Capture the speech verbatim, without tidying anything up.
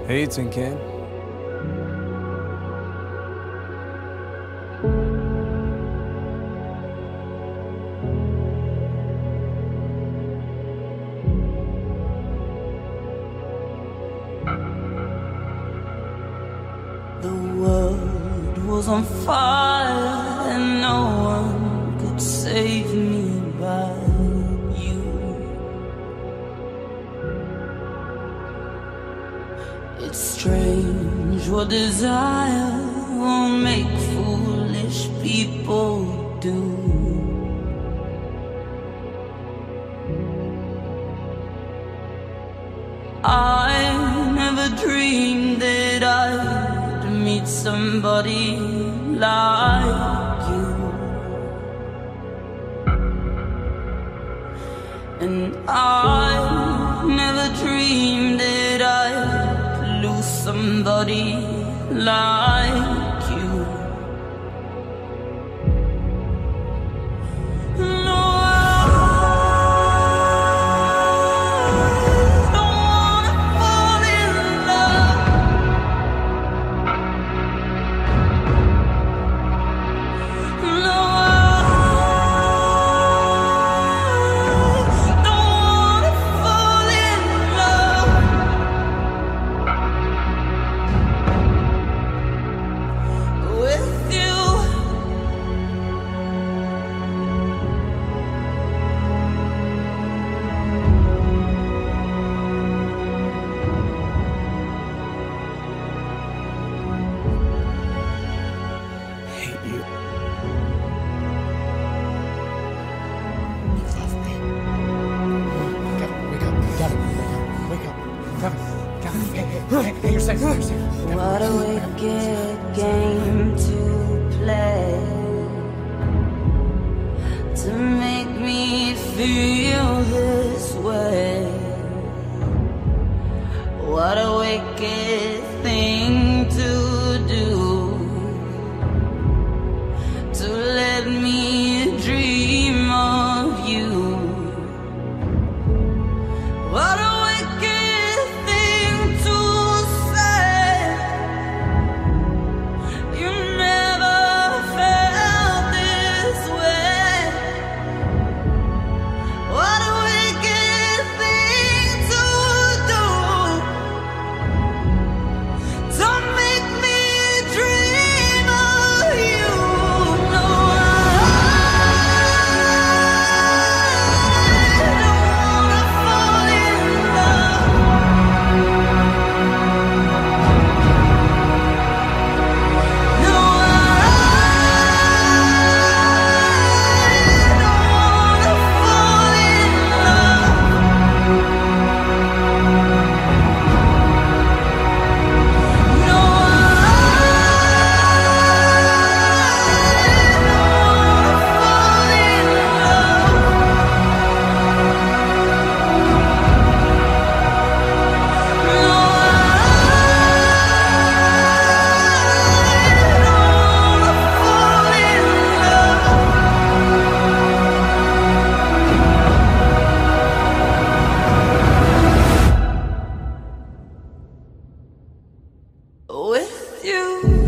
Hey, Tin Can. The world was on fire and no one could save me but you. It's strange what desire will make foolish people do. I never dreamed that I'd meet somebody like you, and I never dreamed that I'd lose somebody like you. No, Hey, you're safe, you're safe. what a wicked game to play, to make me feel this way. What a wicked thing to do, to let me dream of you. What a with you.